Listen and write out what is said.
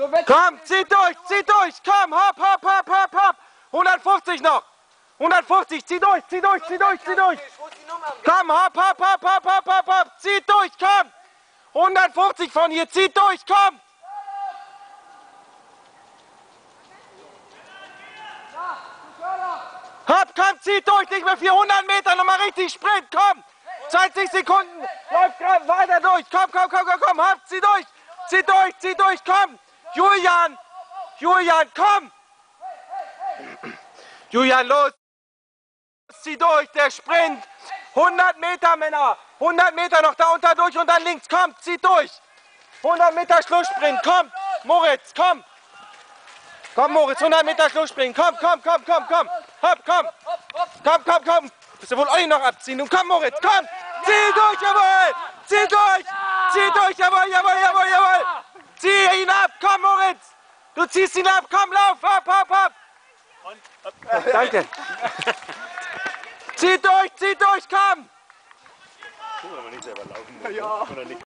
Komm, zieht durch, komm, hopp, hopp, hopp, hopp, hopp. 150 noch. 150, zieh durch. Komm, hopp, hopp, hopp, hopp, hopp, hopp, hopp. Zieht durch, komm. 150 von hier, zieht durch, komm. Hopp, komm, zieht durch, nicht mehr 400 Meter, nochmal richtig Sprint, komm. 20 Sekunden, läuft gerade weiter durch, komm, hopp, zieh durch, komm. Julian, komm. Julian, los, zieh durch, der Sprint. 100 Meter, Männer, 100 Meter noch da unter durch und dann links, komm, zieh durch. 100 Meter Schlusssprint, komm, Moritz, komm. Komm, Moritz, 100 Meter Schlusssprint, komm. Hopp, komm. Bist du wohl euch noch abziehen? Nun komm, Moritz, komm. Zieh durch, jawohl. Jawohl. Zieh ihn ab, komm, Moritz. Du ziehst ihn ab, komm, lauf, hopp. Danke. Zieh durch, komm.